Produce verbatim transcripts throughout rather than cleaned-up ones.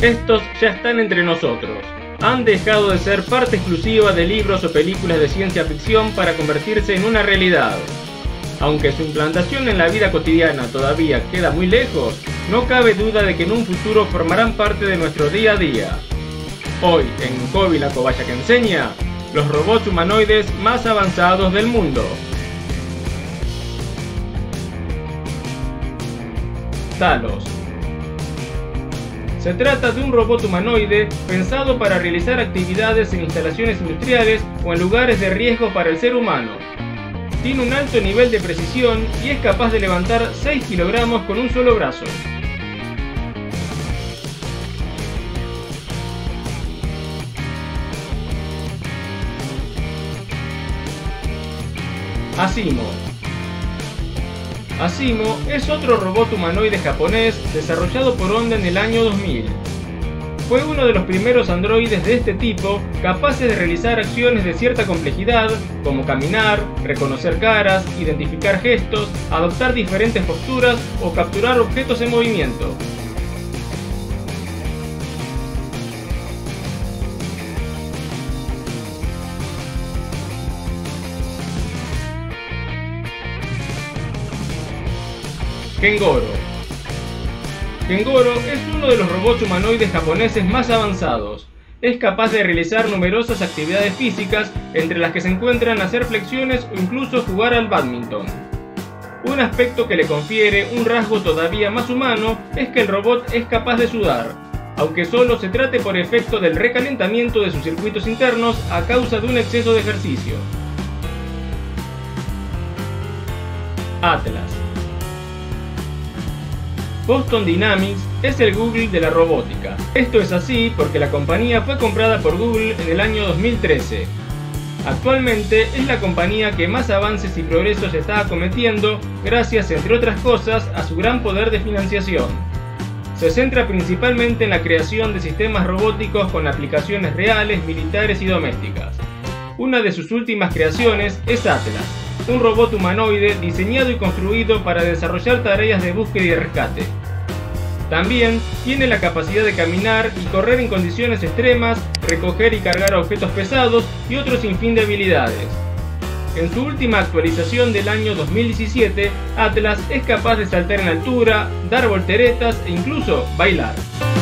Estos ya están entre nosotros. Han dejado de ser parte exclusiva de libros o películas de ciencia ficción para convertirse en una realidad. Aunque su implantación en la vida cotidiana todavía queda muy lejos, no cabe duda de que en un futuro formarán parte de nuestro día a día. Hoy, en Kobi la cobaya que enseña, los robots humanoides más avanzados del mundo. Talos. Se trata de un robot humanoide pensado para realizar actividades en instalaciones industriales o en lugares de riesgo para el ser humano. Tiene un alto nivel de precisión y es capaz de levantar seis kilogramos con un solo brazo. Asimo. Asimo es otro robot humanoide japonés desarrollado por Honda en el año dos mil. Fue uno de los primeros androides de este tipo capaces de realizar acciones de cierta complejidad, como caminar, reconocer caras, identificar gestos, adoptar diferentes posturas o capturar objetos en movimiento. Kengoro. Kengoro es uno de los robots humanoides japoneses más avanzados. Es capaz de realizar numerosas actividades físicas, entre las que se encuentran hacer flexiones o incluso jugar al bádminton. Un aspecto que le confiere un rasgo todavía más humano es que el robot es capaz de sudar, aunque solo se trate por efecto del recalentamiento de sus circuitos internos a causa de un exceso de ejercicio. Atlas. Boston Dynamics es el Google de la robótica. Esto es así porque la compañía fue comprada por Google en el año dos mil trece. Actualmente es la compañía que más avances y progresos está acometiendo gracias, entre otras cosas, a su gran poder de financiación. Se centra principalmente en la creación de sistemas robóticos con aplicaciones reales, militares y domésticas. Una de sus últimas creaciones es Atlas, un robot humanoide diseñado y construido para desarrollar tareas de búsqueda y rescate. También tiene la capacidad de caminar y correr en condiciones extremas, recoger y cargar objetos pesados y otro sinfín de habilidades. En su última actualización del año dos mil diecisiete, Atlas es capaz de saltar en altura, dar volteretas e incluso bailar.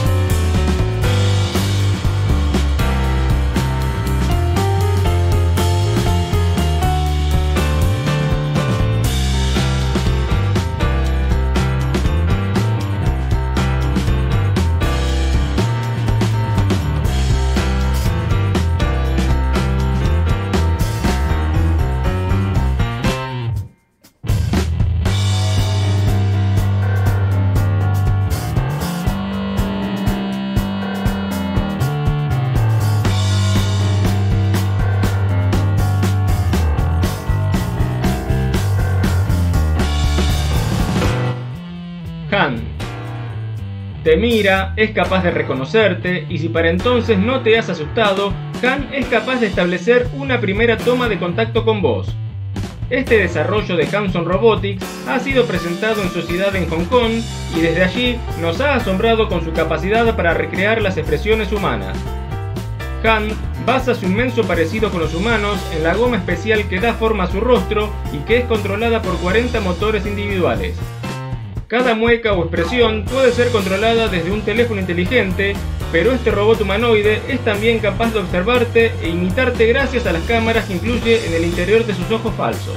Han. Te mira, es capaz de reconocerte y si para entonces no te has asustado, Han es capaz de establecer una primera toma de contacto con vos. Este desarrollo de Hanson Robotics ha sido presentado en sociedad en Hong Kong y desde allí nos ha asombrado con su capacidad para recrear las expresiones humanas. Han basa su inmenso parecido con los humanos en la goma especial que da forma a su rostro y que es controlada por cuarenta motores individuales. Cada mueca o expresión puede ser controlada desde un teléfono inteligente, pero este robot humanoide es también capaz de observarte e imitarte gracias a las cámaras que incluye en el interior de sus ojos falsos.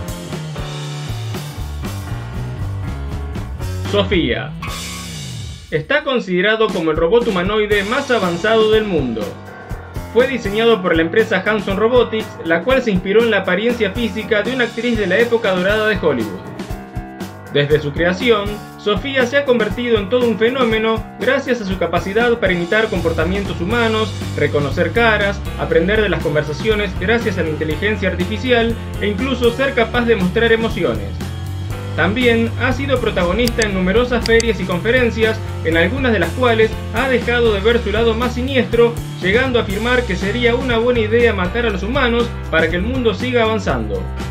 Sofía. Está considerado como el robot humanoide más avanzado del mundo. Fue diseñado por la empresa Hanson Robotics, la cual se inspiró en la apariencia física de una actriz de la época dorada de Hollywood. Desde su creación, Sofía se ha convertido en todo un fenómeno gracias a su capacidad para imitar comportamientos humanos, reconocer caras, aprender de las conversaciones gracias a la inteligencia artificial e incluso ser capaz de mostrar emociones. También ha sido protagonista en numerosas ferias y conferencias, en algunas de las cuales ha dejado de ver su lado más siniestro, llegando a afirmar que sería una buena idea matar a los humanos para que el mundo siga avanzando.